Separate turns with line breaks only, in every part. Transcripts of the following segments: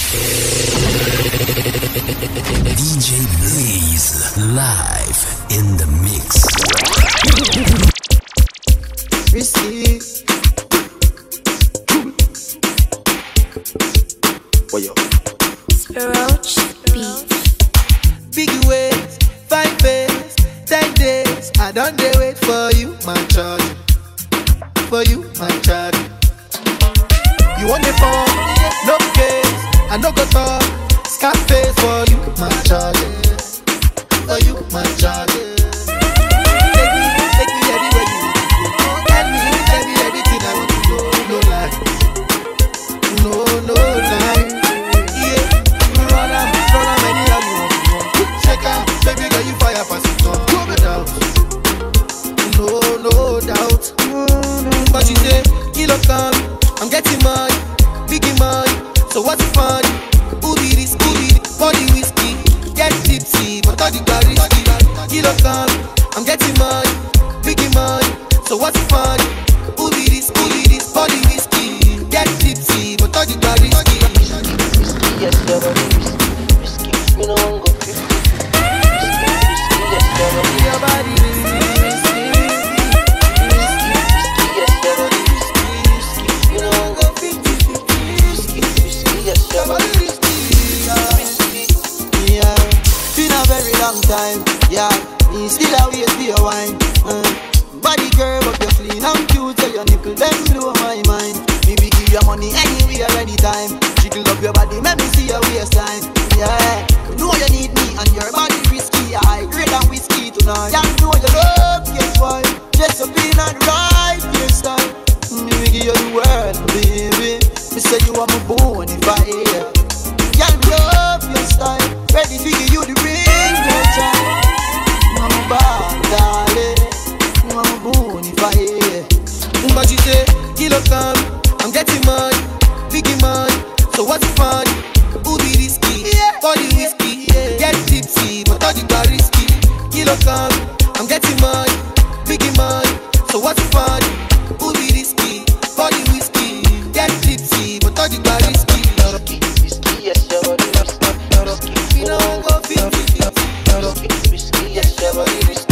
DJ Blaze live in the mix.
Risky. What yo?
Roach beat.
Biggie ways, 5 days, 10 days. I don't dare wait for you, my charge. For you, my charge. You want the phone? No case. I no go talk. Scarface for you, my charge. For you, my charge. Take me everywhere you want to go. Tell me everything I want to go. No lie. No lie. Yeah. Run am anyhow you want to go. Check out, baby girl, you fire pass it on. No doubt. But she say, kilo come, I'm getting money, biggie money. So what's the fun? Who be this? Body whiskey, get tipsy, but all the bar risky. Kilo come, I'm getting money, biggie money. So what's the fun? Who be this? Body whiskey, get tipsy, but all the bar risky.
Yes, your body risky. You know I'm go 50. Risky, yes, your body.
Your body risky.
Yes, your body risky. You know I'm go 50. Risky, yes, your body risky.
Yeah, been a very long time. Yeah, me still a wait for your wine. Body curve up, you clean and cute. Tell your nipple them blow my mind. Me be give you money anywhere, anytime. Jiggle up your body, make me see your waistline. Yeah, you know you need me and your body risky. I grade and whiskey tonight. Yeah, you know you love, yes boy. Dress up in and right hairstyle. Me will give you the world, baby. Me say you are my bone if I hear. Yeah, me love your style. Ready to give you the ring, no child. Mama bad, darling. Mama bone if I hear. But she say, kilo come, I'm getting money, biggie money. So what's the fun? Who be risky? Body whiskey, get tipsy, but all the bar risky. Kilo come, I'm getting money, biggie money. So what's the fun? Who be risky? Body whiskey, get tipsy, but all the bar risky.
Risky, yes, your body risky.
You know I'm go 50-50.
Risky, yes, your body risky.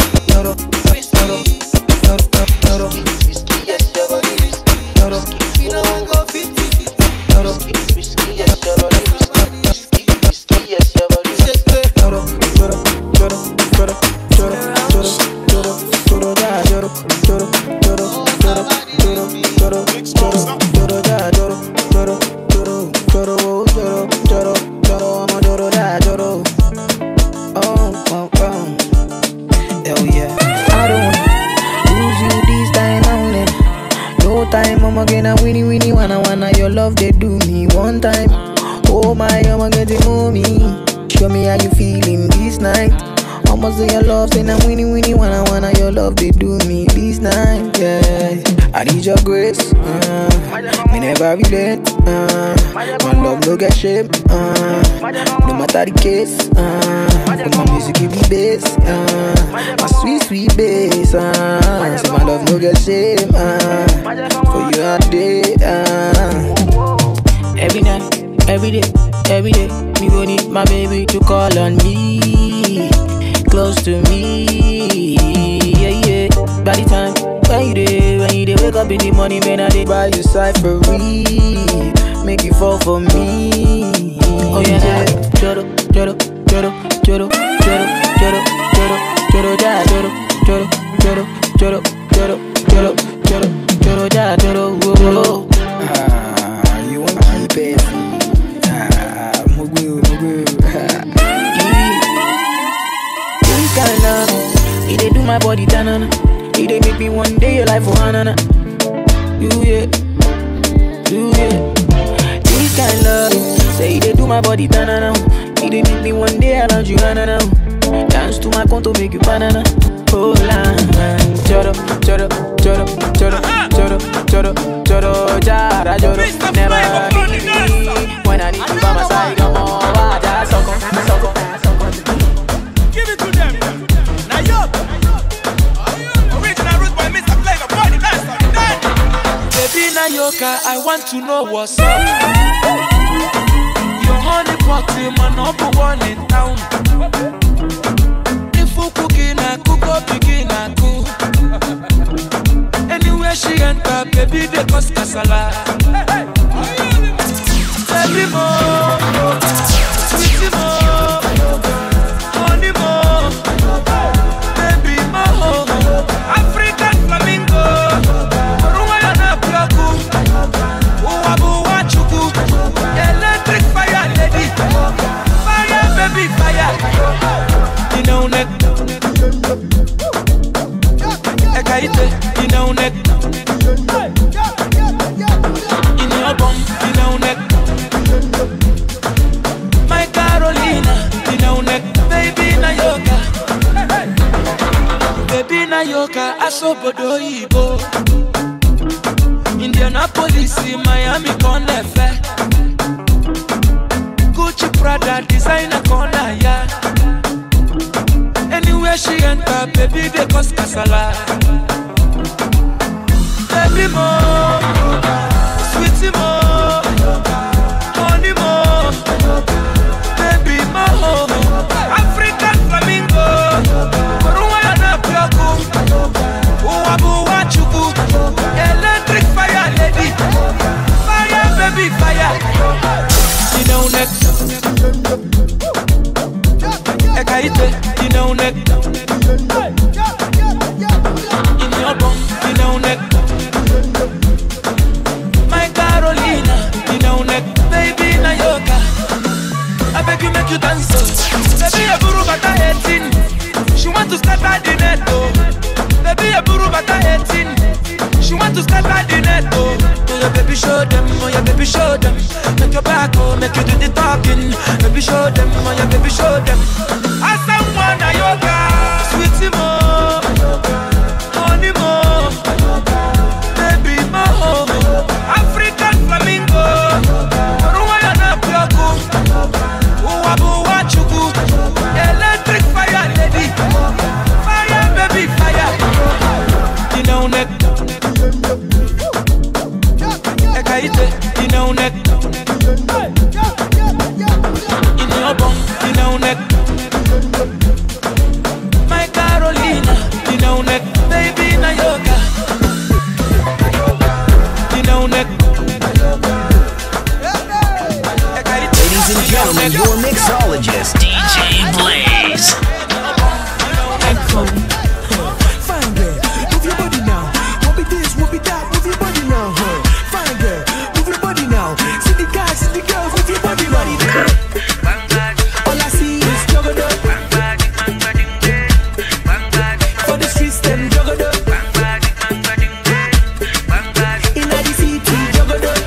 Risky, yes, your body risky.
You know I'm go 50-50.
Risky, yes, your body risky. Risky, yes, your body risky.
Time, I'ma get a winnie wanna your love they do me one time. Oh my, I'ma get it mommy. Show me how you feeling this night. I'ma say your love, say I'm winnie wanna your love they do me this night. Yeah, I need your grace. Me never relent. My love no get shame. No matter the case. When my music give me bass. My sweet bass. Say my love no get shame. For you all day. Every night, every day, me gon' need my baby to call on me, close to me, yeah. By the time when you dey wake up in the morning, man, I dey buy you cyphery, make you fall for me. Oh yeah, joro, ja, joro, whoa. You want my baby? This kind of, it dey do my body tanana. It dey make me one day your life for hanana. You yeah. This kind of, say it dey do my body tanana. It dey make me one day around you hanana. Dance to my conto make you banana. Oh la, joro, jara, joro. Never leave me when I need you by my side. Come on, waja, soko.
Give it to them. Now yo, original root boy, Mr. Flavor, boy, the best of the night. Baby Nayoka, I want to know what's up. Your
Nayoka, Asobodo Ibo. Indianapolis, Miami, Connefe. Gucci, Prada, designer, corner, yeah. Anywhere she enter, baby, they cause casala. Baby mo, sweetie mo, honey mo, baby mo, African flamingo, Koruwa na pyoku, Uwabu wachuku, electric fire lady, fire baby fire. You know next, Ekaite, you know next, in your bum, you know next. Baby Nayoka, I beg you make you dance. Baby a buru bata 18. She want to scatter the net. Baby a buru bata 18. She want to scatter the net. Oh yeah, baby show them. Oh yeah, baby show them. Make your back oh, make you do the talking. Baby show them. Oh yeah, baby show them. I someone Nayoka, sweetie mo, honey mo, baby mo, African flamingo. Electric fire lady, fire baby fire. You know neck, Ekaite, you know neck. In your bum, you know neck. My Carolina, you know neck, baby Nayoka. You know neck.
Ladies and gentlemen, your mixologist, DJ Blaze.
Fine girl, move your body now. Whoop it this, whoop it that, move your body now. Fine girl, move your body now. See the guys, move your body now. All I see is juggle up. For the streets, them juggle up. In the city, juggle up.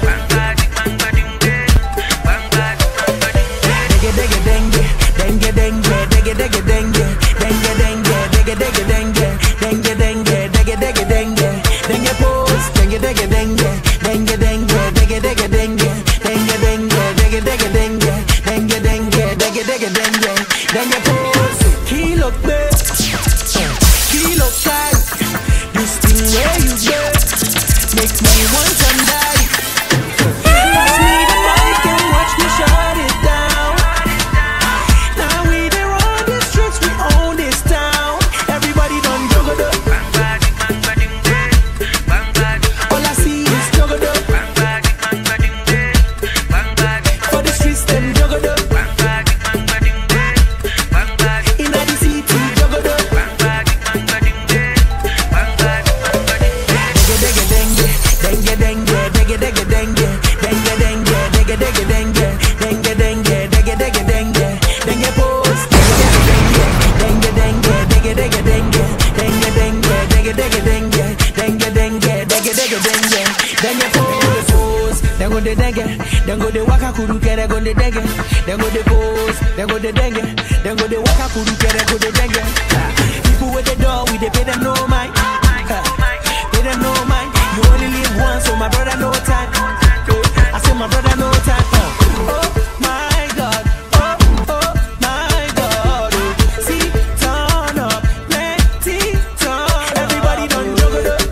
Then go the waka kuru kere go the denge. Then go the pose, then go the denge. Then go the waka kuru kere go the denge. People with the door, we they pay them no mind. Pay them no mind. You only live once, so my brother no time. I say my brother no time. Oh my God, oh my God. See, turn up, plenty turn. Everybody done juggle up.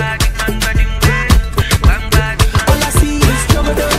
All I see is juggle up.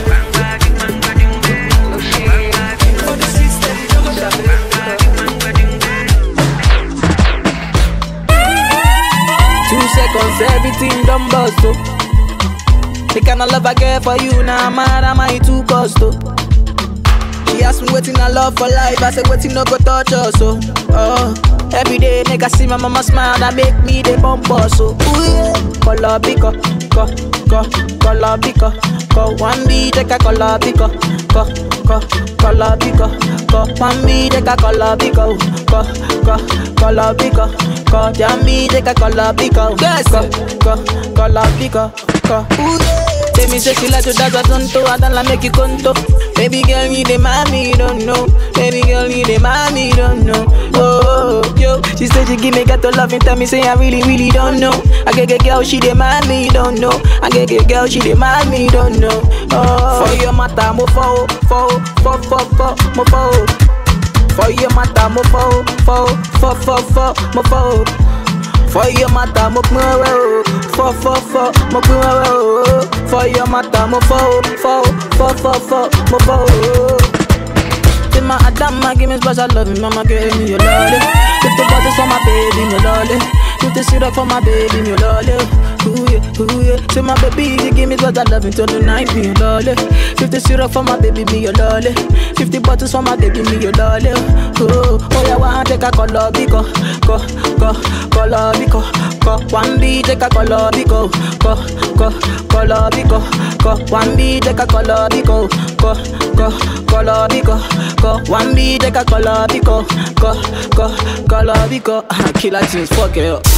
2 seconds, everything done bust, oh. The kind of love I get for you, now mad am I too cost, oh. She asked me waiting I love for life, I said waiting no go touch us, oh. Every day, nigga see my mama smile, that make me the bump us, oh. Ooh, yeah. Color pico, color pico, one beat, take a color pico, color pico, one beat, take a color pico, color pico, jam me, take a color pico, yes, color pico, ooh, yeah. Let me say she like to dance a tonto, I don't like make you conto. Baby girl, you the mommy, don't know. Baby girl, you the mommy, don't know. Oh, yo, she said she give me got to love and tell me say I really, really don't know. I get girl, she the mommy, don't know. I get girl, she the mommy, don't know. Oh, for your mata, mo fo, mo fo. For your mata, mo fo, mo fo. For your mata, mo fo, mo fo. For your mata, mo fo, mo fo. Say my Adama, give me special love, mama give me your lolly. If the bottles for my baby, me lolly. If the syrup for my baby, me lolly. Ooh yeah. Say my baby, you give me special love until the night, me your lolly. If the syrup for my baby, me your lolly. 50 bottles for my baby, me your lolly. Oh yeah, one take a color biko, color biko, one B take a color biko, color biko, one B take a color biko, color biko, one B take a color biko, color biko. Killer things, fuck it up.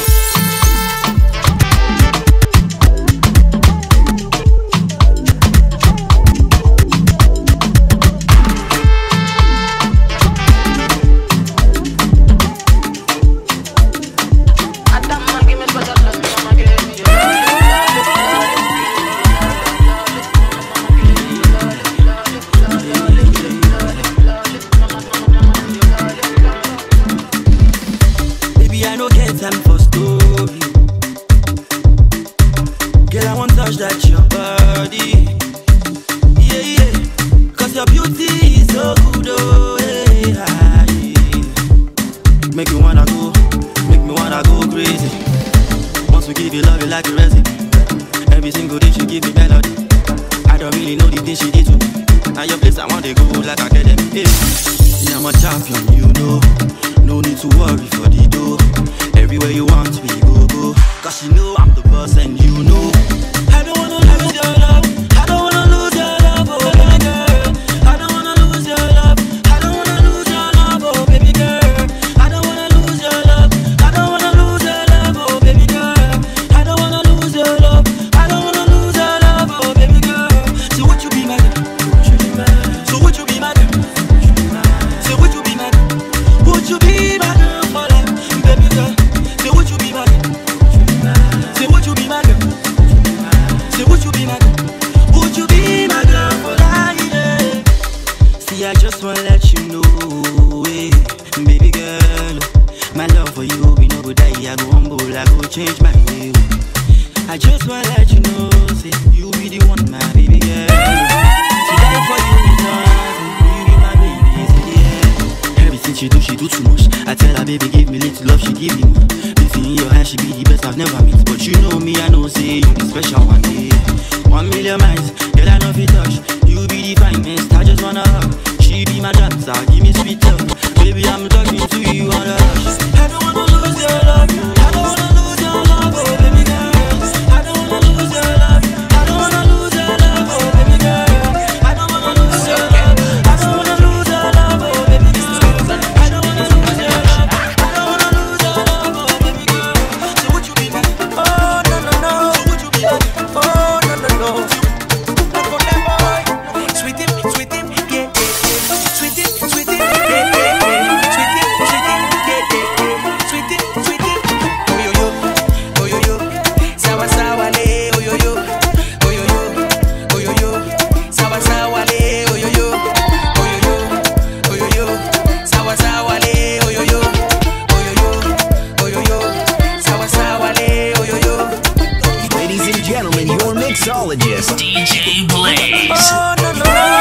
DJ Blaze.
Oh, no.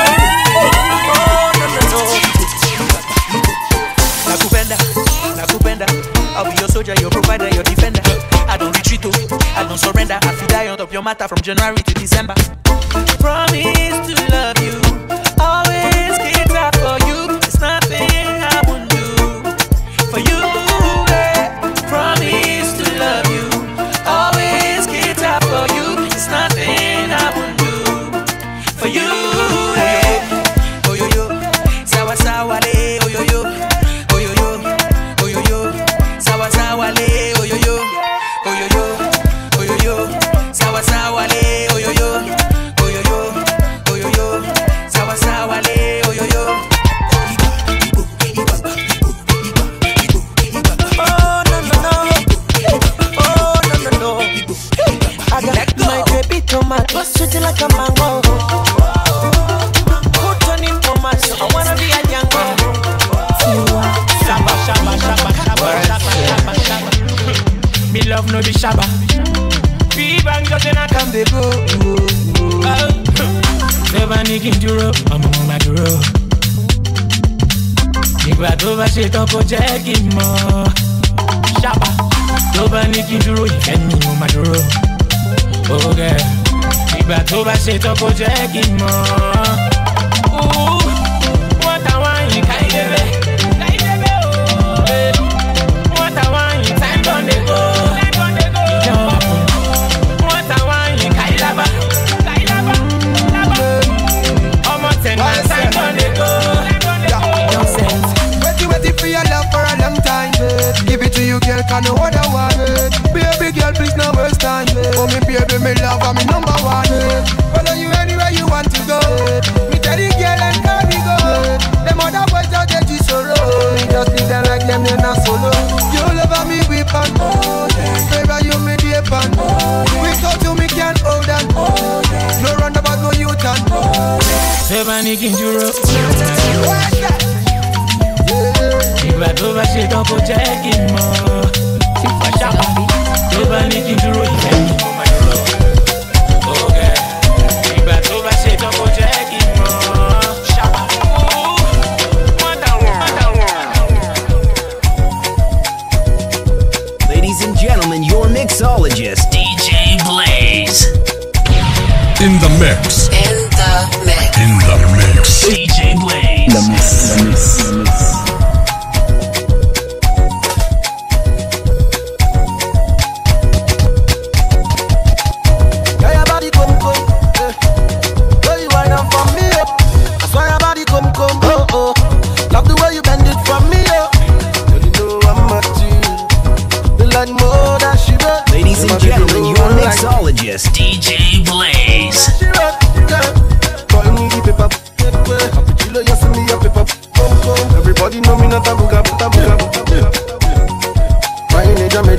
Nakupenda, I'll be your soldier, your provider, your defender. I don't retreat, I don't surrender. I feel die on top your matter from January to December. Promise to love you, always keep up for you. It's nothing I won't do for you. Promise to love you, always keep up for you. It's nothing I won't do for you. Oh yo yo, sawa sawa le, oh yo yo, oh yo yo, oh yo yo, sawa sawa le, oh yo yo, oh yo yo, oh yo yo, sawa sawa le, oh yo yo. no be shabba. Bang just in a can they go. Never nicking duro, I'm on my duro. Ìgbà tó bá ṣe tán kó jẹ́ kí n mọ̀. Shabba, tó bá nicking duro, ìfẹ́ mi mo máa dúró. Oh girl, ìgbà tó bá ṣe tán kó jẹ́ kí n mọ̀. Wọ́n táwọn yìí ká ìdẹ́bẹ̀. Wọ́n táwọn yìí time don dey go.
Waiting for your love for a long time, babe. Give it to you, girl, can no other one, babe. Baby girl, please no waste time, babe. Oh, me baby, me love, I'm me number one, babe. Follow you anywhere you want to go, me tell the girl and carry go. Them other boys out there just sorrow. Me just leave them like them, they're not solo. You love me, we pan, baby, you me deep pan. Without you, me can't hold on. No roundabout, no U-turn.
Seven nicking duro. Ìgbà tó bá ṣe tán kó jẹ́ kí n mọ̀. Ṣàpá tó bá ní kí n dúró ìfẹ́ mi mo máa dúró. Ìgbà tó bá ṣe tán kó jẹ́ kí n mọ̀. Ṣàpá wọ́n dáwọ̀.
Ladies and gentlemen, your mixologist, DJ Blaze.
In the mix.
In the mix.
In the mix.
DJ Blaze.
The mix. The mix. The mix.
Ladies and gentlemen, your mixologist, DJ Blaze.
Everybody know me not a booga. I ain't a jammy.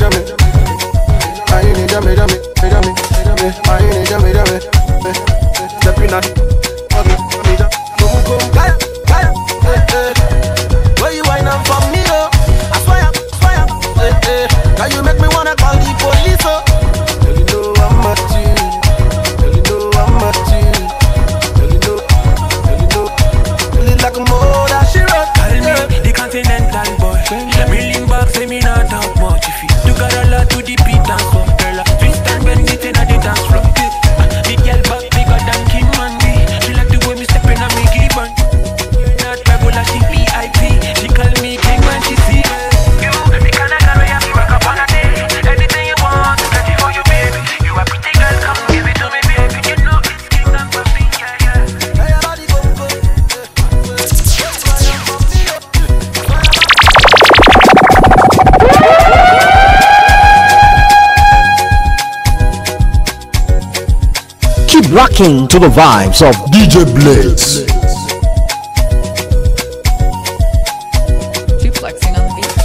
Stepping out.
Where you wine up for me, oh? I swear. Now you make me wanna call the police, oh.
Girl, you know I'm at you. Girl, you like a motor, she rock.
Call me the continental boy. Million bucks, say me not talk much. If you got a lot to the beat and some girl, twist and bend it in a the dance floor. Big girl back bigger than Kim Mandy. She like the way me stepping on me gibbon. Not regular, she VIP. She call me king when she see me. You, me kinda carry you rock up on a day. Anything you want, get it for you, baby. You a pretty girl, come give it to me, baby. You know it's kingdom for me, yeah.
Keep rocking to the vibes of
DJ Blaze.
Keep flexing on the beat.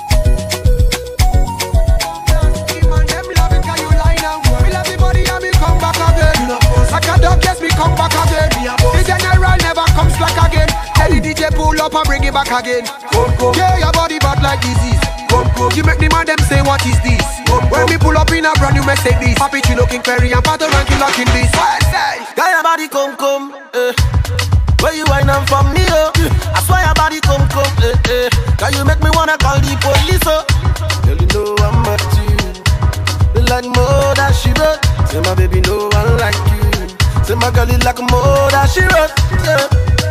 Up and bring it back again. Yeah, your body bad like disease. You make the man them say what is this? When we pull up in a brand new Mercedes, Papi Chino King Perry and Pato Ranking locking this.
Got your body come, where you wine up for me, oh? I swear your body come, Can you make me wanna call the police, oh?
Girl, you know I'm at you. You like more that she wrote. Say my baby, no one like you. Say my girl, you like more that she wrote. Yeah.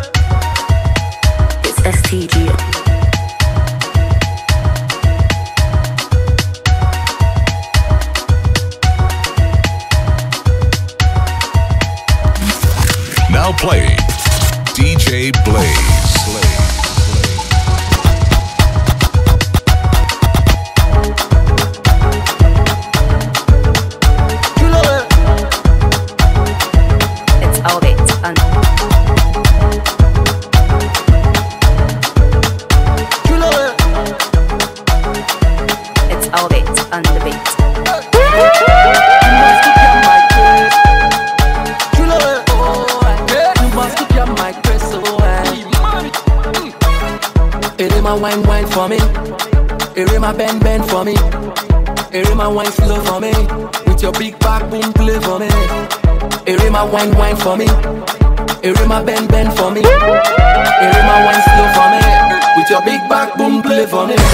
It's STG.
Now playing DJ Blaze.
It's all it. It's all it on the beat.
Wine for me, it my bend for me.
Erema wine slow for me. With your big back boom play for me. Erema wine for me. Erema bend for me. Erema wine slow for me. With your big back boom play for me.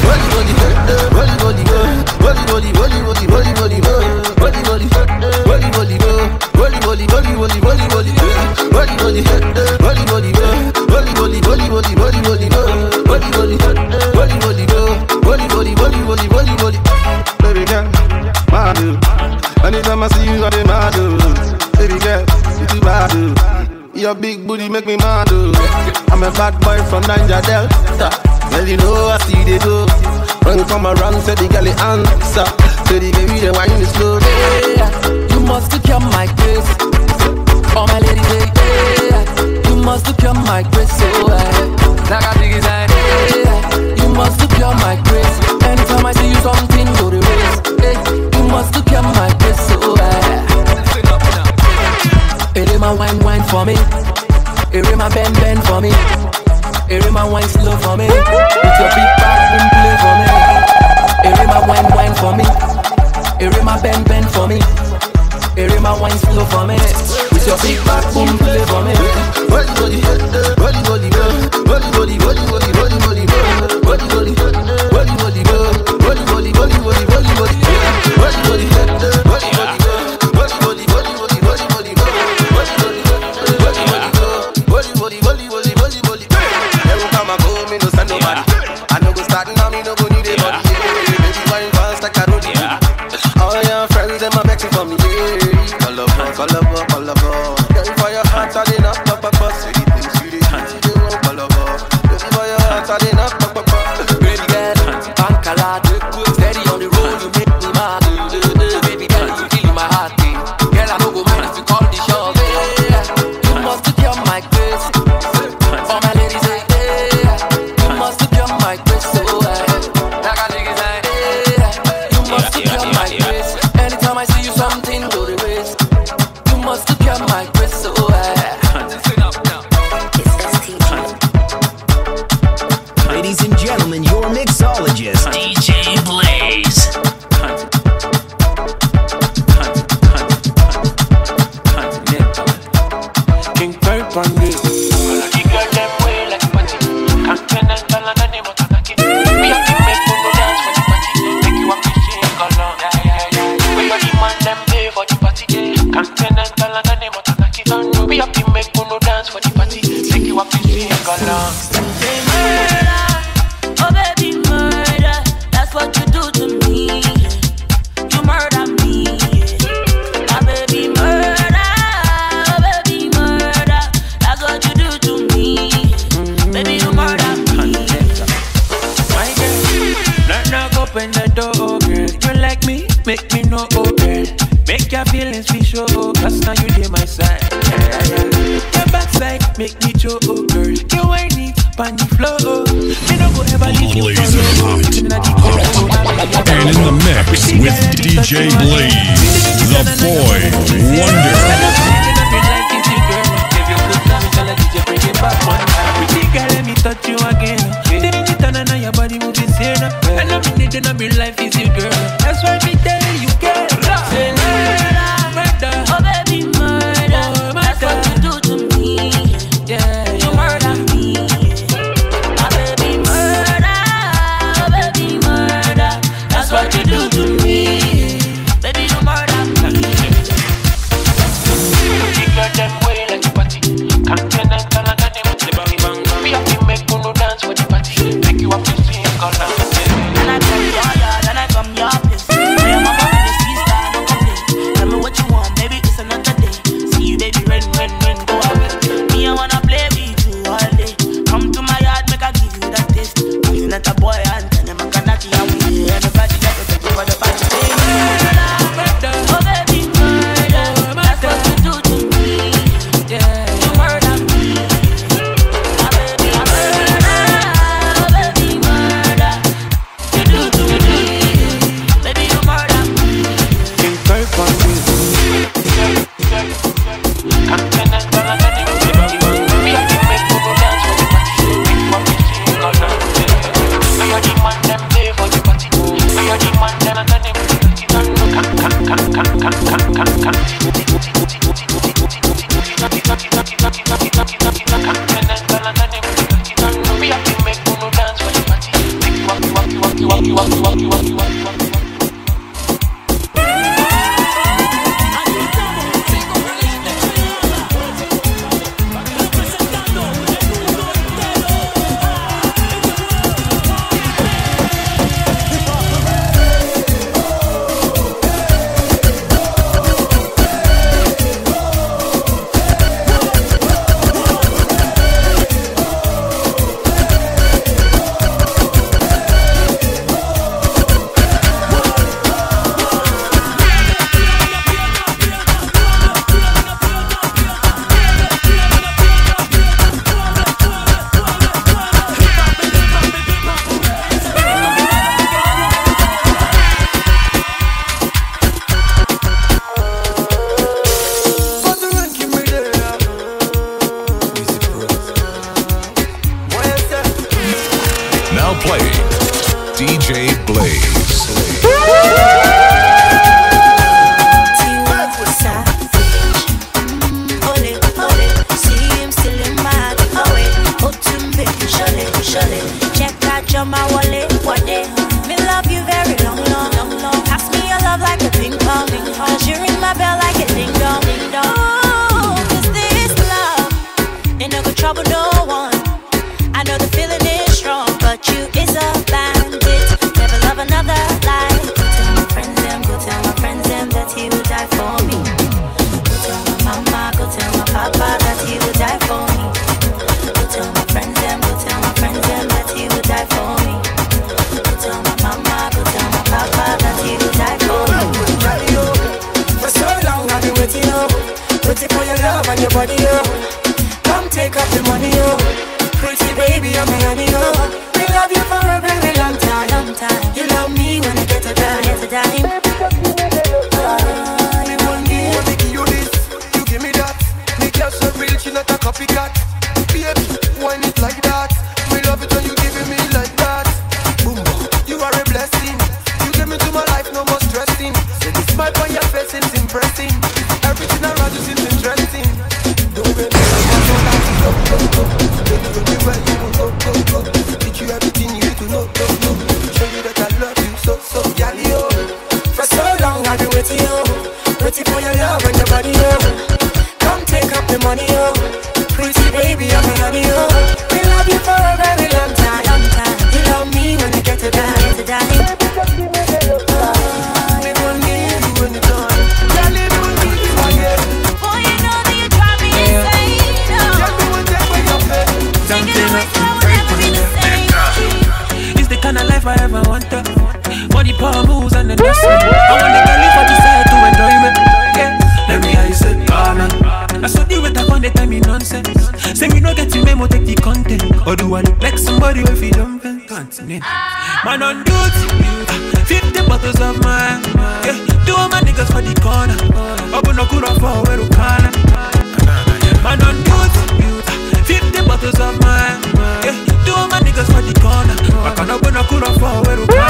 Baby girl, mad do. Anytime I see you, I dey mad do. Baby girl, you too bad do. Your big booty make me mad do. I'm a bad boy from Niger Delta. Well, you know I see they do. When you come around, say the girl answer. Say the baby, the wine is slow.
You must secure my grace. Oh my lady, you must secure my grace. So you must secure my grace. Anytime I see you, something go the race. You must secure my grace. So Erema wine for me. Erema bend for me. Erema wine slow for me. With your big back boom play for me. Erema wine for me. Erema bend for me. Erema wine slow for me. With your big back boom play for me.
DJ Blaze, the boy wonder.
Let me touch you again. Then you turn on your body moving sane. And I'm in it, and my life is you, girl. That's why we tell you, girl. Say murder, oh baby, murder. That's what you do to me. Yeah, you murder me. Oh baby, murder, oh baby, murder. That's what you do to me. Baby, you murder me.
Now playing DJ Blaze.
Check out your my wallet, what day? Me love you very long, long, long, long. Pass me your love like a ping pong, cause you ring my bell like a ding dong, ding dong. Oh, cause this love ain't no good trouble, no one. I know the feeling is strong, but you is a bandit. Never love another like. Go tell my friends them, go tell my friends them that he would die for me. Go tell my mama, go tell my papa that he would die for me. Go tell my friends them, go tell my friends them that he would die for me. Go tell my mama, go tell my papa that he would die for me.
For so long I've been waiting, oh, waiting for your love and your body, oh. Come take up the money, oh. Pretty baby, I'm a honey, oh. We love you for a very long time, long time. You love me when I get a dime, get a dime.
Me want me, want to give you this, you give me that. Me girl so real, she not a copycat. Baby, why it like that? We love it when you giving me like that. Boom, you are a blessing. You give me to my life, no more stressing. Say the smile on your face is impressing. Everything around you seems interesting. Don't make me everywhere you go, go. Teach you everything you need to know, show you that I love you so, yeah, yo.
For so long I've been waiting, oh, waiting for your love and your body, oh. Come take up the money, oh. Pretty baby, I'm a honey, oh. We love you for a very long time, long time. You love me when I get to die, get to die.
Me want me, you when it's done. Yeah, live with me, again.
Boy, you know that you drive me insane.
Tell me one day when you're fair.
Thinking of it, I would never be the same.
It's the kind of life I ever wanted. Body power moves and the dust. I want the girl if I decide to enjoy me. Yeah, let me hear you say, oh no. I saw the way I found the time in nonsense. Say me no get you memo, take the content. Or do I look like somebody if you don't continue? Man on duty, 50 bottles of mine. Yeah, two of my niggas for the corner. Open no kura for where you can. Man on duty, 50 bottles of mine. Yeah, two of my niggas for the corner. I can open no kura for where you can.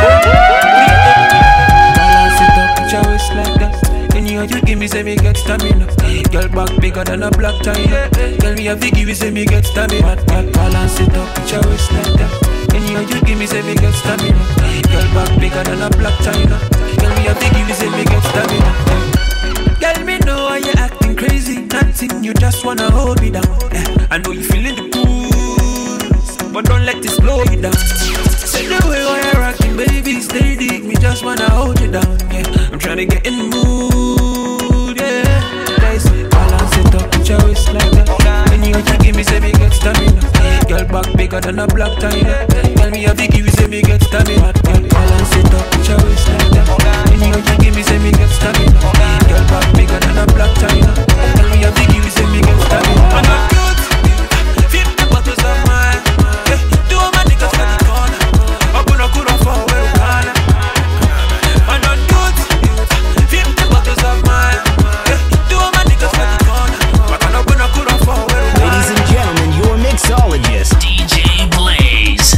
Balance it up, put your waist like that. Anyhow you give me, say me get stamina. Girl back bigger than a black china. Tell me a big give me, say me get stamina. Girl balance it up, put your waist like that. Anyhow you give me, say me get stamina. Girl back bigger than a black china. Tell me a big give me, say me get stamina. Girl me know why you acting crazy. Nothing, you just wanna hold me down. I know you feeling the push, but don't let this blow you down. Say the way why you're rocking, baby, stay deep. Me just wanna hold you down. Yeah, I'm trying to get in the mood. Yeah, guys, balance it up, put your waist like that. Anyhow you give me, say me get stamina. Girl back bigger than a black china. Tell me a big give me, say me get stamina. Girl balance it up, put your waist like that. Anyhow you give me, say me get stamina. Girl back bigger than a black china. Tell me a big give me, say me get stamina. I'm not good. 50 bottles of mine. Yeah, two of my niggas for the corner. Open a kura for where you can. I'm not good. 50 bottles of mine. Yeah, two of my niggas for the corner. I can open a kura for where you can.
Ladies and gentlemen, your mixologist, DJ Blaze.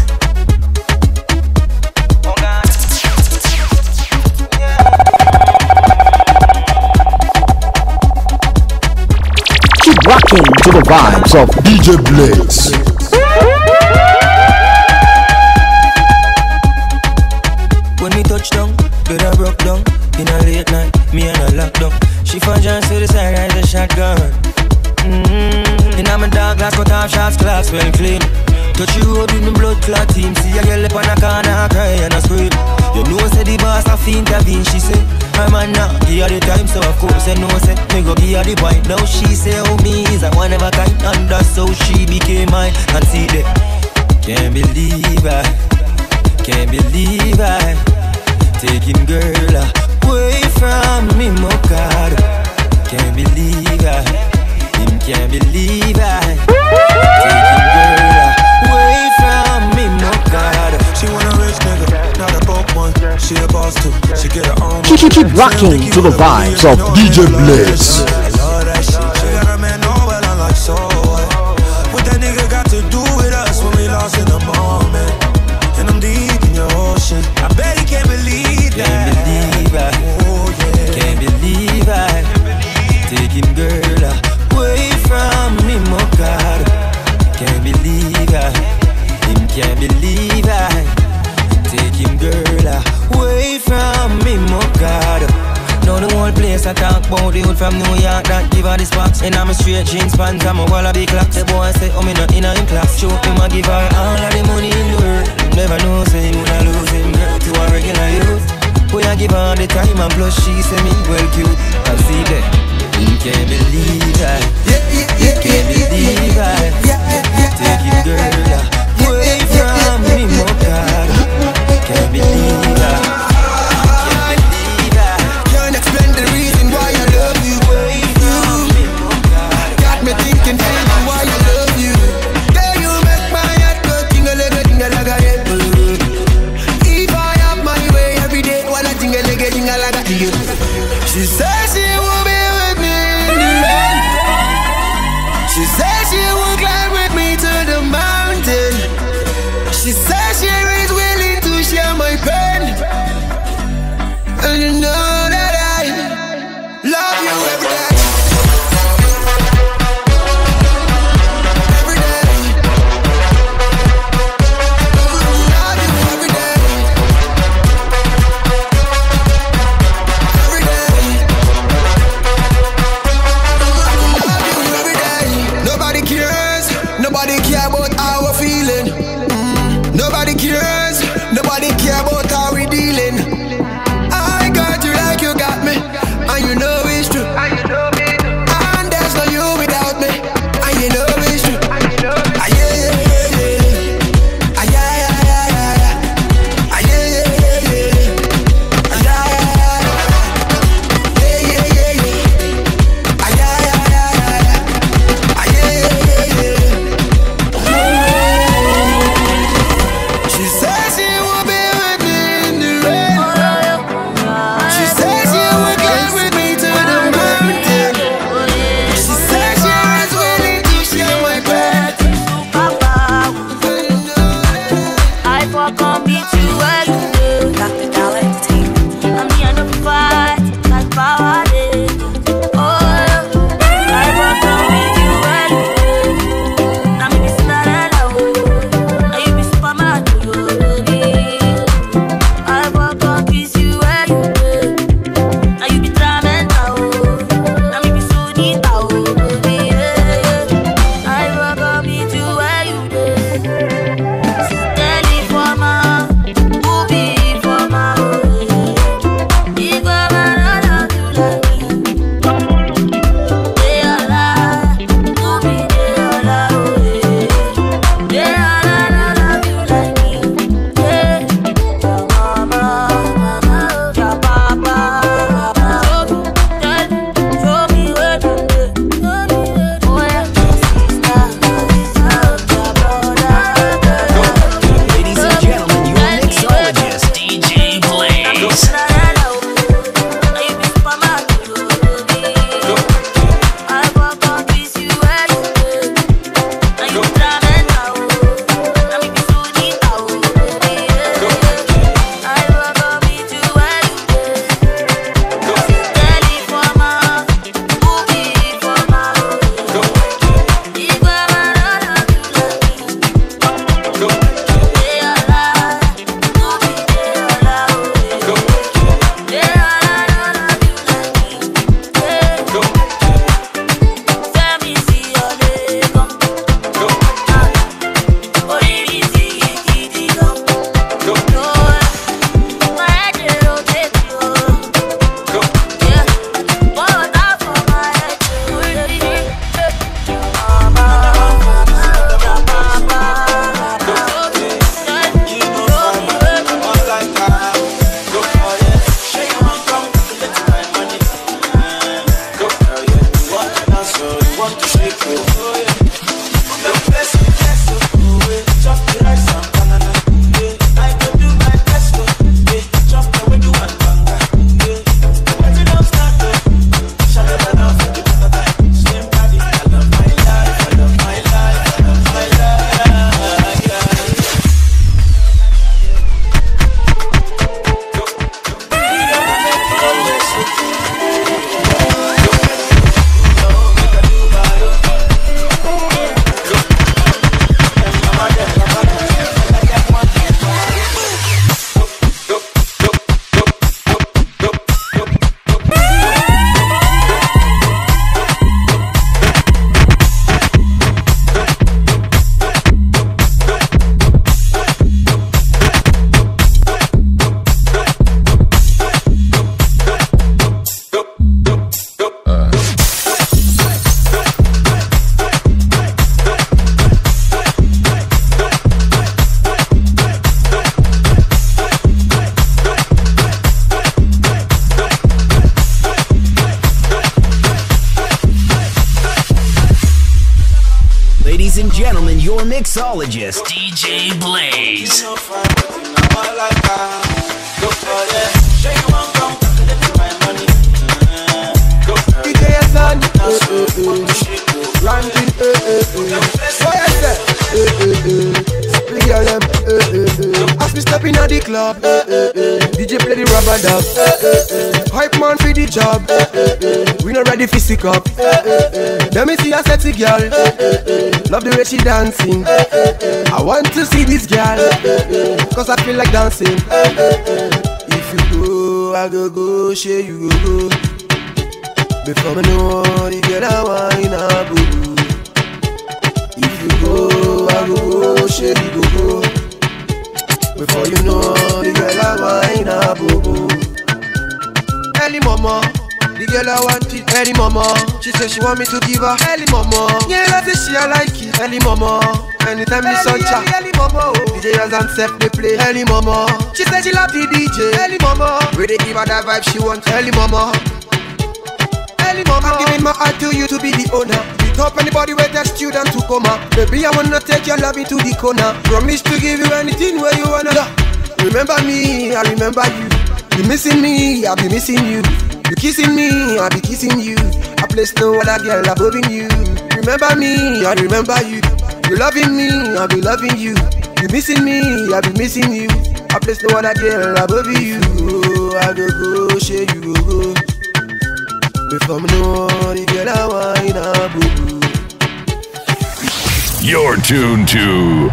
Keep rocking to the vibes of DJ Blaze.
When we touch down, bed I broke down. In a late night, me and a lockdown. She found John to the side, right the shotgun. And I'm a dog glass, cut off shots, glass well clean. Touch you road with me blood clot team. See a girl up on a corner, I cry and I scream. You know say the boss have to intervene, she say. My man now, give her the time, so of course I know say me go give her the point. Now she say oh me is a one of a kind, and that's how she became mine. And see that, can't believe I, can't believe I taking girl away from me, my God. Can't believe I, him can't believe I taking girl away from me, my God.
She want a rich nigga, not a broke one. She a boss too, she get her own.
Keep rocking to the vibes of DJ Blaze.
I love that shit. She got a man, oh well, I'm like so what that nigga got to do with us when we lost in the moment? And them
Can't believe I take him, girl, away from me, my God. Now the whole place I talk about the hood from New York that give her the sparks. And I'm a straight jeans pants and my wallaby clocks. The boy say, me not in class. Show him I give her all of the money in the world. Never know, say you not lose him, girl, to a regular youth. Boy, I give her the time and plus she say me well cute. I see that, you can't believe that. You can't believe that. Take it, girl, away from me, my God. Can't believe that.
Explain the reason why I love you. Got me thinking, feeling why I love you. Girl, you make my heart go tingle-lega, tingle-lega. If I have my way every day, wanna tingle-lega, tingle-lega. She says she will be with me in the rain. She says she will climb with me to the mountain.
mixologist, DJ Blaze.
DJ son, ranking, what I say? As we step in at the club, DJ play the rubber dub. Hype man for the job. We not ready for sick up. Let me see a sexy girl. Love the way she dancing. I want to see this girl, cause I feel like dancing. If you go, I go, share you go. Before me know the girl I wine a boo. If you go, I go, share you go. Before you know the girl I wine a boo. Early mama, the girl I want it. Early mama, she said she want me to give her. Early mama, yeah, I say she I like it. Early mama, anytime the sun chat. Early mama, DJ has and self they play. Early mama, she said she love the DJ. Early mama, where they give her that vibe she wants. Early mama. I'm giving my heart to you to be the owner. Beat up anybody with a student to come up. Baby, I wanna take your love into the corner. Promise to give you anything where you wanna. Remember me, I remember you. You missing me, I'll be missing you. You kissing me, I'll be kissing you. I place no other girl above you. Remember me, I remember you. You loving me, I'll be loving you. You missing me, I'll be missing you. I place no other girl above you. I go, share you go. Before me know the girl I wine a boo.
You're tuned to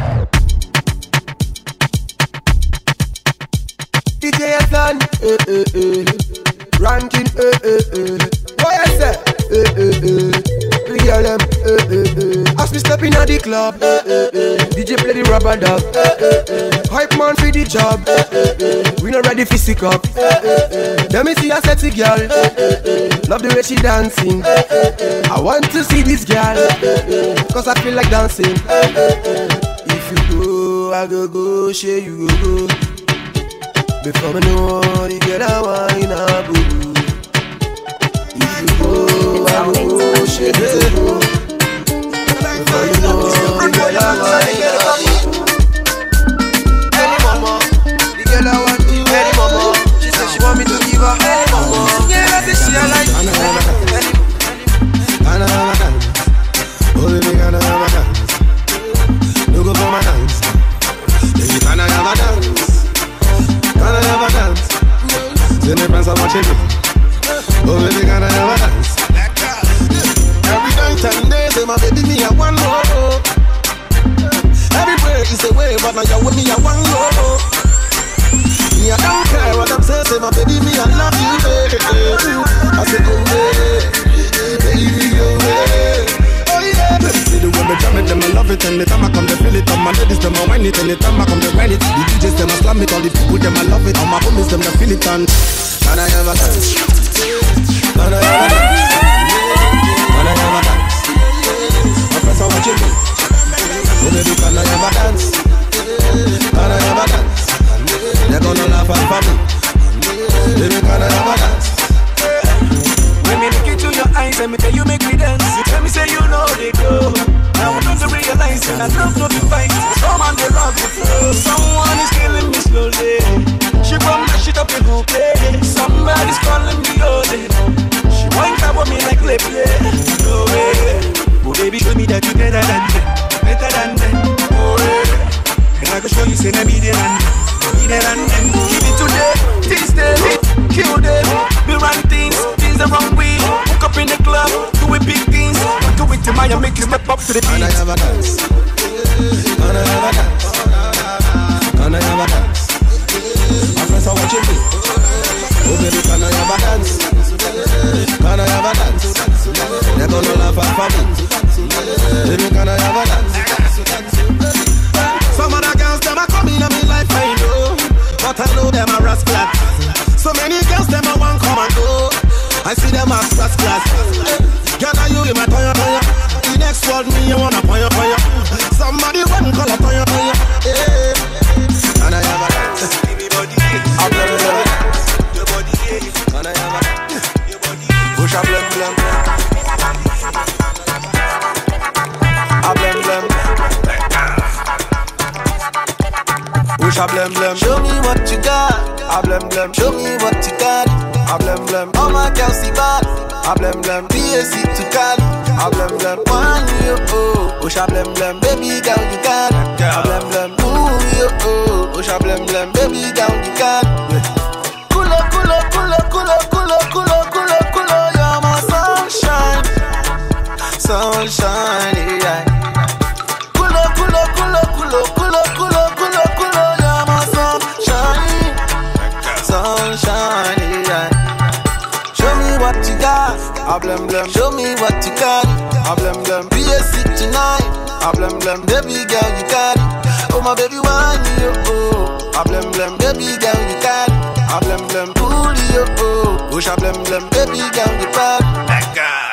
DJ son, ranking, what I say? The girl them, as we step in at the club, DJ play the rubber dub. Hype man for the job. We not ready for sick up. Let me see a sexy girl. Love the way she dancing. I want to see this girl, cause I feel like dancing. If you go, I go, share you go. Before me know the girl I wine a boo. If you go, I go, share you go. Before you know the girl I wine a boo. Hey mama, the girl I want you. Hey mama, she said she want me to give her. Hey mama, yeah, I say she like.
Gonna have a dance, oh baby, gonna have a dance. No go for my dance, baby, gonna have a dance. Gonna have a dance. Then the friends are watching me. Oh baby, gonna have a dance. Every night and day, say my baby, me I want more. Everywhere is a way, but now you're with me I want more. Me I don't care what I'm saying, say my baby, me I love you, baby. I say go away, baby, go away. See the way we jam it, them I love it. And the time I come, they feel it. All my ladies, them I whine it. And the time I come, they ride it. The DJs, them I slam it. All the people, them I love it. All my homies, them they feel it. And can I have a dance? Can I have a dance? Can I have a dance? My friends are watching me. Oh baby, can I have a dance? Can I have a dance? They're gonna laugh at me. Baby, can I have a dance?
When me look into your eyes and me tell you make me dance, you tell me say you know they go. Now I'm not to realize that I love not to fight. Some on the rock the floor. Someone is killing me slowly. She brought my shit up in who play. Somebody's calling me loaded. She won't cover me like lip play. No way. Oh baby, show me that you better than them. Better than them. Oh yeah. And I can show you say I'm better than them. Better than them. Give it to them. Taste them. Kill them. We run things. The wrong way, hook up in the club, do it big things. Do it to Maya, make you step up to the beat.
Can I have a dance? Can I have a dance? Can I have a dance? My friends are watching me. Oh baby, can I have a dance? Can I have a dance? They're gonna laugh at me. Baby, can I have a dance? Some other girls, them are coming on me like I know, but I know them are rascals. So many girls, them are one come and go. I see them as first class. Girl, are you in my toya toya? The next world, me, you wanna poya poya. Somebody run, call a toya toya. Yeah. And I have a dance. I'm blem your body, and I have a dance. Push a blem blem. I blem blem.
Push a blem blem. Show me what you got. A blem blem. Show me what you got. A blem blem. All my girls see bad. A blem blem. BAC to Cali. A blem blem. One you oh. Push a blem blem. Baby girl you got. A blem blem. Ooh you oh. Push a blem blem. Baby girl you got. Kulo kulo kulo kulo kulo kulo kulo kulo. You're my sunshine. Sunshine, yeah. Kulo kulo kulo kulo kulo kulo kulo kulo. You're my sunshine. Sunshine, yeah. Show me what you got. A blem blem. Show me what you got. A blem blem. BAC tonight. A blem blem. Baby girl you got it. Oh my baby one you oh. A blem blem. Baby girl you got it. A blem blem. Pull you oh. Push a blem blem. Baby girl you got it.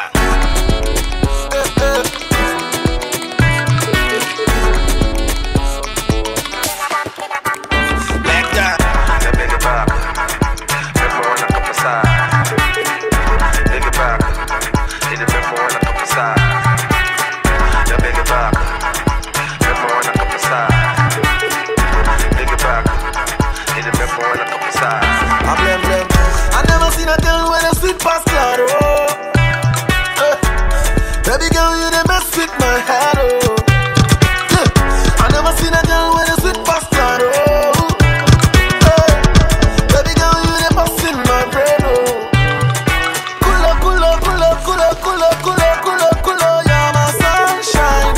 I never seen a girl with a sweet past claro. Baby girl, you the best with my head, oh. I never seen a girl with a sweet past claro. Baby girl, you the best in my brain, oh. Kulo, kulo, kulo, kulo, kulo, kulo, kulo, kulo, you're my sunshine.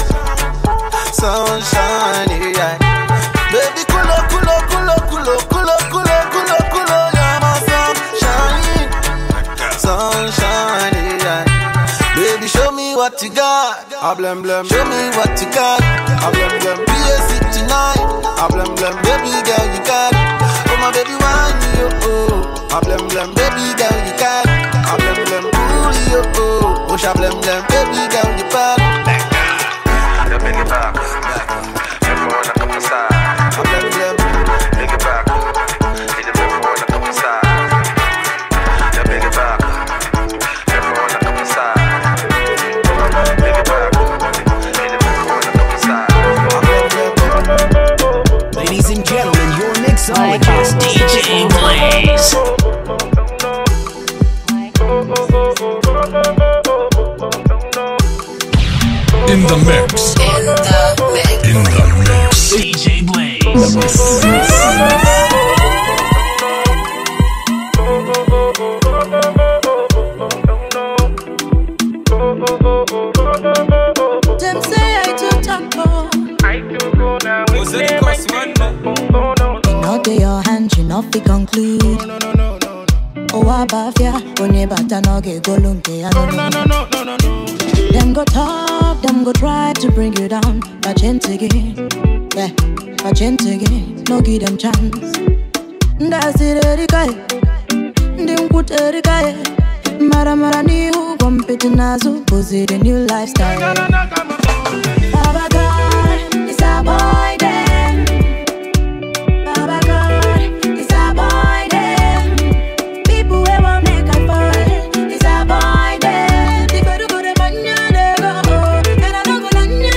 Sunshine, yeah. Baby, kulo, kulo, kulo, kulo, kulo, kulo, kulo, kulo, you're my sunshine. Sunshine, yeah. Baby, show me what you got. A blem blem. Show me what you got. A blem blem. BAC tonight. A blem blem. Baby girl, you got it. Oh my baby, one you oh. A blem blem. Baby girl, you got it. A blem blem. Ooh you oh. Push a blem blem. Baby girl, you bad. The biggie back. Everyone up the side. A blem blem. Biggie back. Hit the everyone up the side. The biggie back. Everyone up the side.
Ladies and gentlemen, your mixologist, DJ Blaze.
In the mix. In the mix.
DJ Blaze.
Them say I too taco. I too go now. What's the cost, man? Not to your hand, you not be conclude. Oh, Abafia, when you batter no get go lunke. Them go talk, them go try to bring you down. But again, yeah, but again, no give them chance. That's it, Erika. Them put Erika. Mara mara ni hu compete nazo, pose it a new lifestyle. Baba God, it's a boy then. Baba God, it's a boy then. People ever make a fight, it's a boy then. They go to the manya they go, and I don't go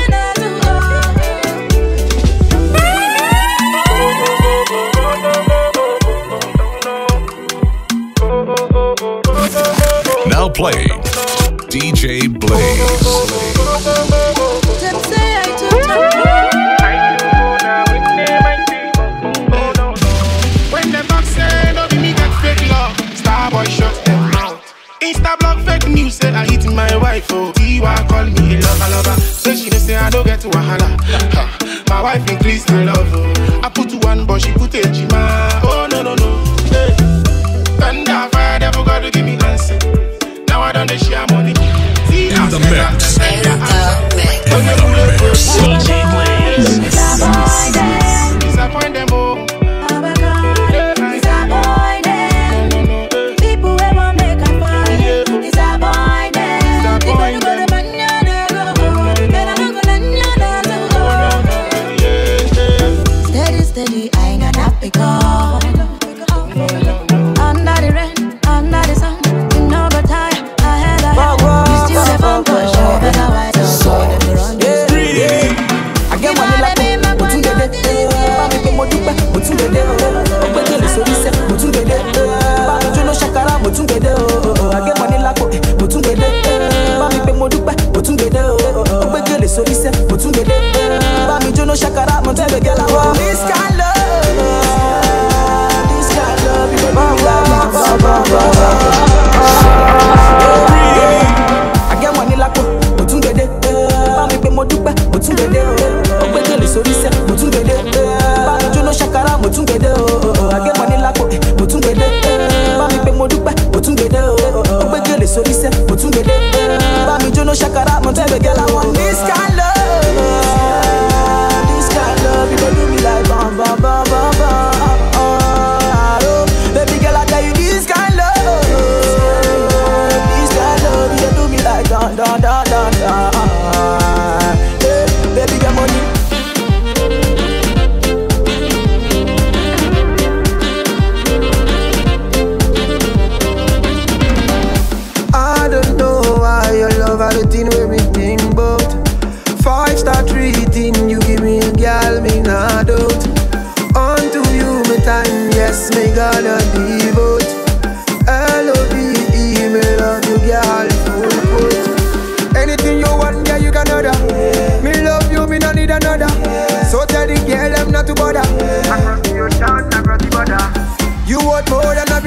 Now playing DJ Blaze.
Them say I too
When the box say no be me get fake love, Starboy shut them out. Insta blog fake news say I hit my wife, oh. Tiwa call me a lover. Say she dey say I don't get to wahala. My wife increased her love, oh. I put one but she put a jima. Oh no no no. Hey. Thunder fire, devil got to give me answer. Now I don't share money. See,
in the mix.
DJ Blaze.
Disappoint them all.
Steady, I ain't got nothing because under the rain, under the sun, you know go tired. I had a hand, you still the phone call, show better why don't go them run the street. I get money like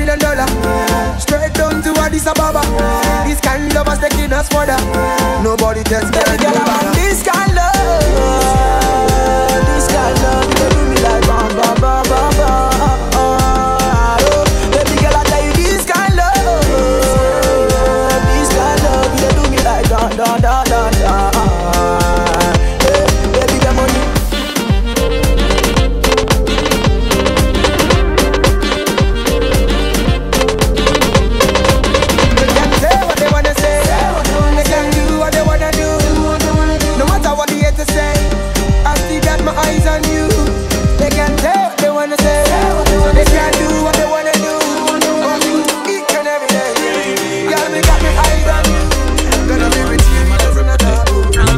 million. Straight down to Addis Ababa. This kind of love is taking us further. Nobody tells me
girl, I want this kind of love. This kind of love, you do me like bam, bam, bam, bam, bam. Baby girl, I tell you this kind of love. This kind of love, you do me like da, da, da, da, da. Baby, the money.
They can say what they wanna say. They can do what they wanna do. No matter what they hate to say, I still got my eyes on you. They can say what they wanna say. They can do what they wanna do. Each and every day, girl, me got my eyes on you. Gonna be with you, my love, not that.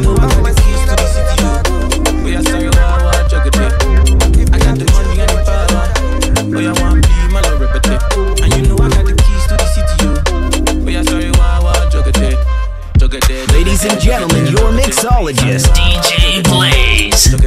We are sorry, I juggle it. I got the money and the power. We are one be my love, repeat. And you know I got the keys to the city, you. We are sorry, I juggle it.
Ladies and gentlemen, your mixologist, DJ Blaze.
Sorry,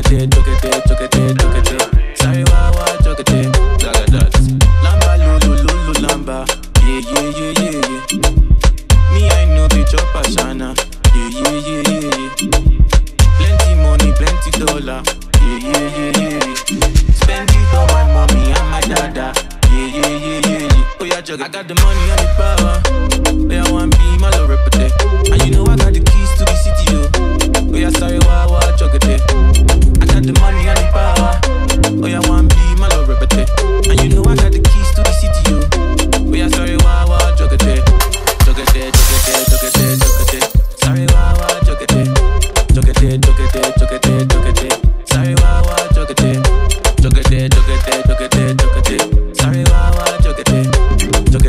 I juggle it. Lamba, lulu, lamba. Yeah. Me, I know the chopper, Shana. Yeah. Plenty money, plenty dollar. Yeah. Spend it on my mommy and my dada. Yeah. Oh yeah, juggle. I got the money and the power. Yeah, I want be my love repeat. And you know I got the keys to the city, yo. Oh yeah, sorry, why juggle it. I got the money and the power. Oh yeah, I want be my love repeat. And you know I got the keys to the city, yo. Oh yeah, sorry, why juggle it. Juggle it. Sorry, why juggle it. Juggle it. Sorry, why juggle it. Juggle it. Sorry, why juggle it. Juggle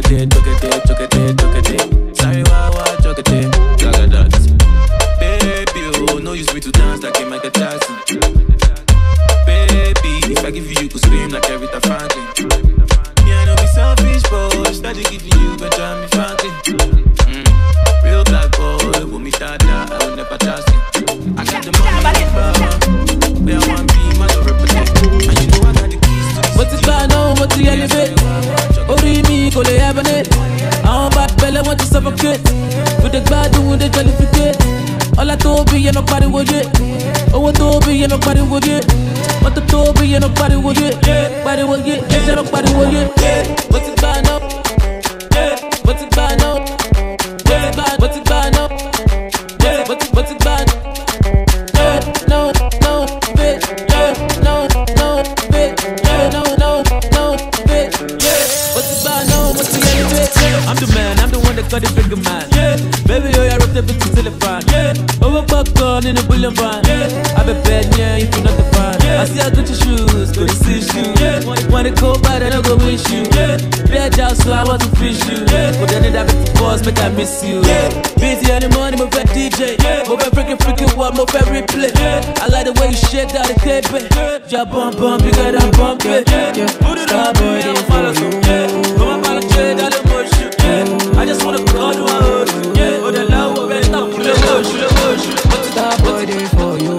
it. Sorry, why juggle it. Gaga dance. Baby, oh, no use me to dance like a Michael Jackson. Baby, if I give you could scream like Aretha Franklin. Me, I know be selfish, but started giving you Benjamin Franklin. Real black boy, with me dada, I will never trust him. I got the money and the power. Where I want be my love represent. And you know I got the keys to the city.
What's it bad now, what's the elevate? Ori mi ko le ebony. I'm bad belly, want to suffocate. With the bad with the jellificate. All I told me, nobody would get. Oh, I told me, nobody would get. What I told me, nobody would get. Nobody would get. Nobody would get. What's it bad now? What's it bad now? What's it bad now? What's it bad? No, bitch. No, bitch. No, bitch. What's it bad now? What's the elevate? I'm the man, I'm the one that got the bigger man. Baby, oh, I wrote the bitch to telephone. Over popcorn in a bullion van. I be bad, yeah, if you're not the fan. I see I got your shoes, go to see you. Wanna go bad, I don't go wish you. Bad job, so I want to fish you. But then that bitch boss, make I miss you. Busy in the morning, my bad DJ. My bad freaking one, my favorite play. I like the way you shake down the tape. Job bump, you gotta bump it. Star boy, they follow you. Come on, follow trade, all the motion. I just wanna call you out. Oh, the love of it, stop, pull a push. Star boy, they for you.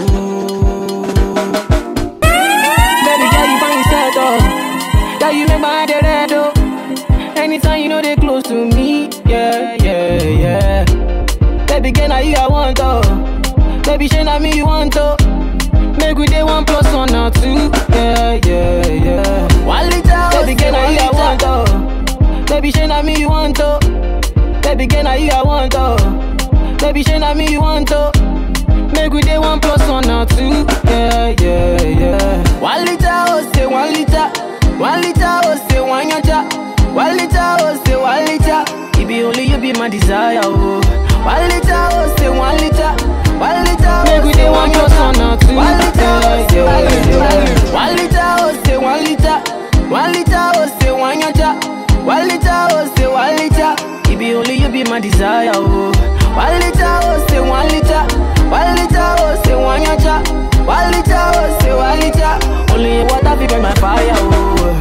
Baby girl, you find yourself though. That you make my head red though. Anytime you know they close to me, yeah. Baby girl, now you I want though. Baby, shey na me you want though. Make we day 1+1 or 2, yeah. 1 liter, baby girl, now you I want though. Baby, shey na me you want though. Baby girl, now you I want though. Baby, shey na me you want though. Make we day 1+1 or 2, yeah. 1 liter, oh say 1 liter. 1 liter, oh say 1 yacha. 1 liter, oh say 1 liter. It be only you be my desire, oh. 1 liter, oh say 1 liter. 1 liter, make we day 1+1 or 2. 1 liter, oh say 1 liter. 1 liter, oh say 1 liter. 1 liter, oh say 1 yacha. 1 liter, oh say 1 liter. It be only you be my desire, oh. 1 liter, oh say 1 liter. 1 liter, oh say 1 yacha. 1 liter, oh say 1 liter. Only water fi burn my fire, oh.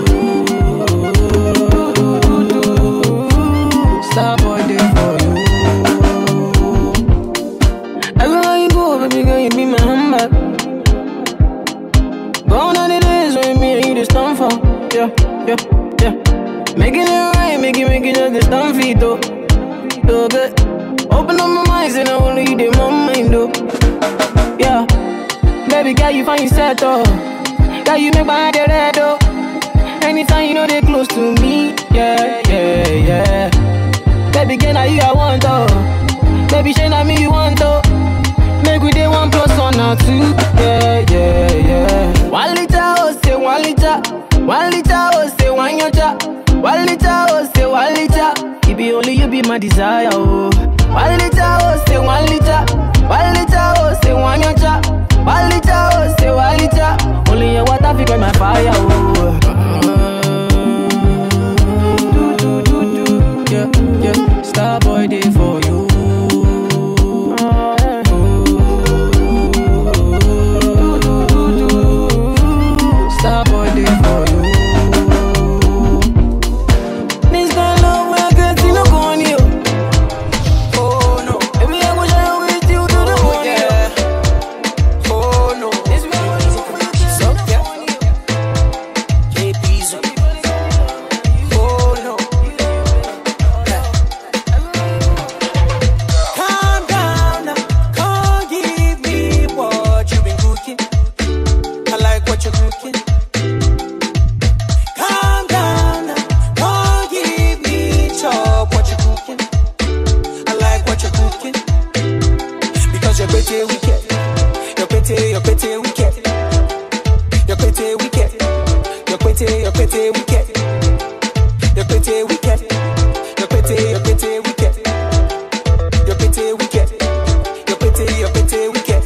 Star boy there for you.
so good. Open up my mind, and I only you in my mind, though. Yeah, baby girl, you find yourself, though. Girl, you make my head red, though. Anytime you know they close to me, yeah, yeah, yeah. Baby girl, now you I want, though. Baby, shey na me you want, though. Make we day 1 + 1 or 2, yeah, yeah, yeah. 1 liter, oh, say 1 liter. 1 liter, oh, say 1 yacha. 1 liter, oh, say 1 liter. It be only you be my desire, oh. 1 liter, oh, say 1 liter. 1 liter, oh, say 1 yacha. 1 liter, oh, say 1 liter. Only your water fi quench my fire, oh. Yeah, yeah. Star boy day for you. Star boy day for you. This kind of love where I get you no go on you. Oh no, baby I go shine with you to the morning. Yeah. Oh no, this way I go so yeah. JP's. Oh no. Calm down now, come give me what you've been cooking. I like what you're cooking. Calm down now, come give me chop what you're cooking. I like what you're cooking. Because you're pretty wicked. You're pretty wicked. You're pretty wicked. You're pretty wicked. You're pretty wicked. You're pretty wicked. You're pretty wicked. You're pretty wicked.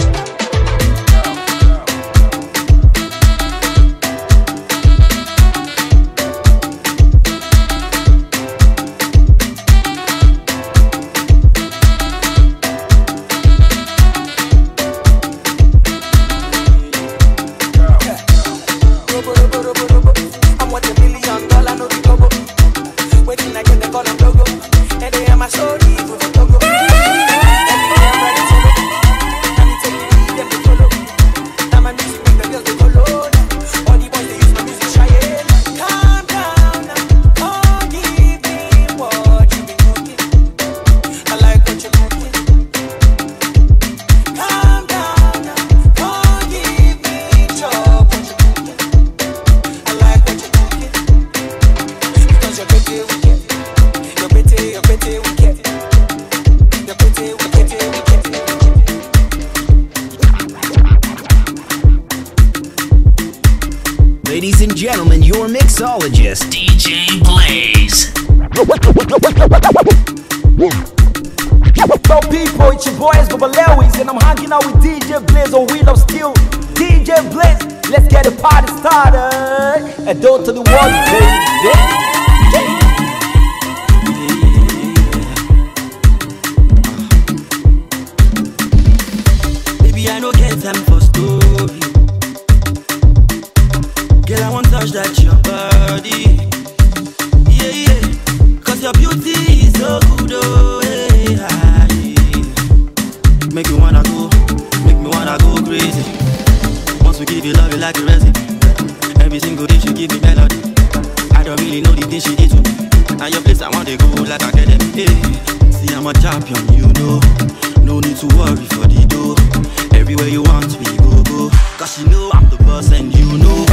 I'm worth $1 million, no be go. Waiting I get the call and logo. And they are my story, go for Togo.
Ladies and gentlemen, your mixologist, DJ Blaze.
Yo people, it's your boy Bubba Lewis, and I'm hanging out with DJ Blaze on Wheel of Steel. DJ Blaze, let's get the party started. And don't to the world, baby.
Baby, I don't get time for story. Girl, I want to touch that your body. Yeah, yeah. Cause your beauty is so good, oh, yeah. Make me wanna go crazy. Once we give you love, you like a resin. Every single day she give me melody. I don't really know the things she did to me. Now your place I want to go like I get them. Hey. See I'm a champion, you know. No need to worry for the dough. Everywhere you want we go. Cause you know I'm the boss and you know.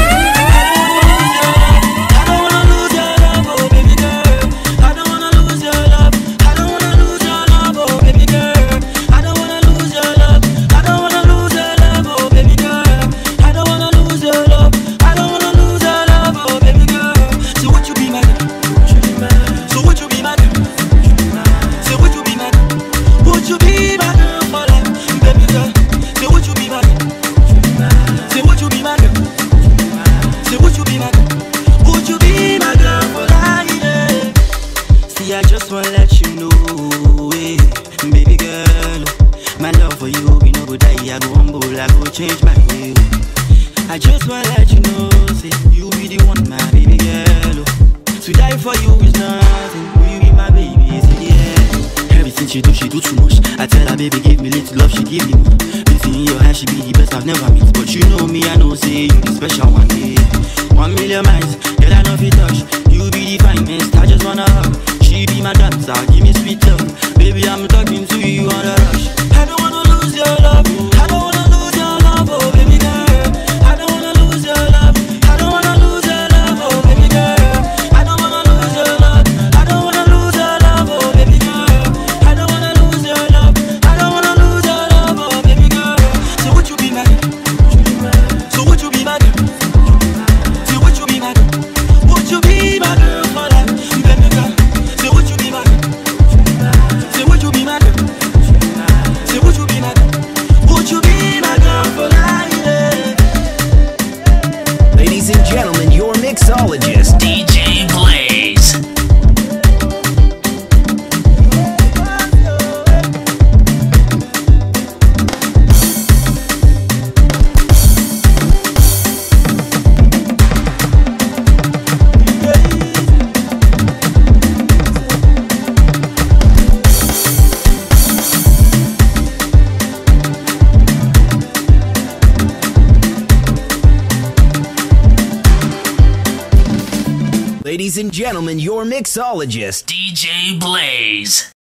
I don't wanna lose your love, oh baby girl. I don't wanna lose your love. I don't wanna lose your love, oh baby girl. I don't wanna lose your love. I don't wanna lose your love, oh baby girl. I don't wanna lose your love. I don't wanna lose your love, oh baby girl. So would you be my girl? So would you be my girl? So would you be my girl? Would you be my girl for life, baby girl? So would you be my girl? Say would you be my girl? Say would you be my girl? Would you be my girl for life? Yeah. See I just wanna let you know, hey, baby girl, my love for you, we know go die, I go humble, I go change my way. I just wanna let you know, say you be the one, my baby girl. To die for you is nothing, will you be my baby? Say yeah. Everything she do too much. I tell her baby give me little love, she give me more. Listen in your hand, she be the best I've never met. But you know me, I know say you the special one, yeah. 1 million miles, girl I know if you touch. You be the finest, I just wanna hug. She be my dancer, give me sweet love.
Ladies and gentlemen, your mixologist, DJ Blaze.